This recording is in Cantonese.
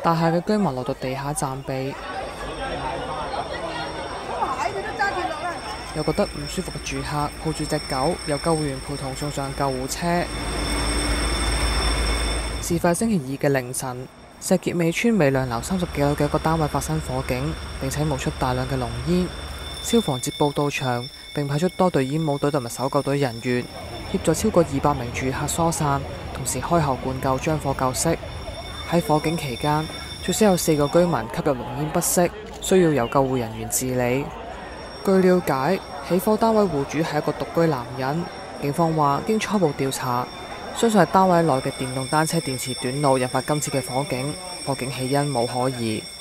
大廈嘅居民落到地下暫避。有覺得唔舒服嘅住客抱住隻狗，由救護員陪同送上救護車。事發星期二嘅凌晨，石硤尾村美亮樓30幾樓嘅一個單位發生火警，並且冒出大量嘅濃煙。消防接報到場，並派出多隊煙霧隊同埋搜救隊人員協助超過200名住客疏散，同時開喉灌救將火救熄。喺火警期間，最少有4個居民吸入濃煙不適，需要由救護人員治理。據了解，起火單位戶主係一個獨居男人。警方話，經初步調查，相信係單位內嘅電動單車電池短路引發今次嘅火警。火警起因冇可疑。